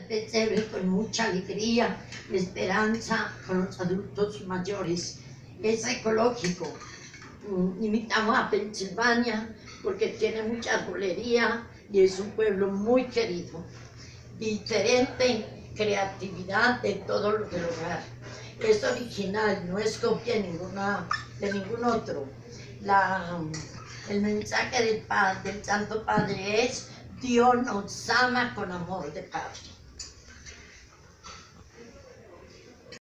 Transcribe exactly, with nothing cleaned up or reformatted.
pesebre con mucha alegría, esperanza con los adultos mayores. Es ecológico. Invitamos a Pensilvania porque tiene mucha arbolería y es un pueblo muy querido. Diferente creatividad de todo lo del hogar. Es original, no es copia ninguna, de ningún otro. La, el mensaje del, padre, del Santo Padre es: Dios nos ama con amor de Padre.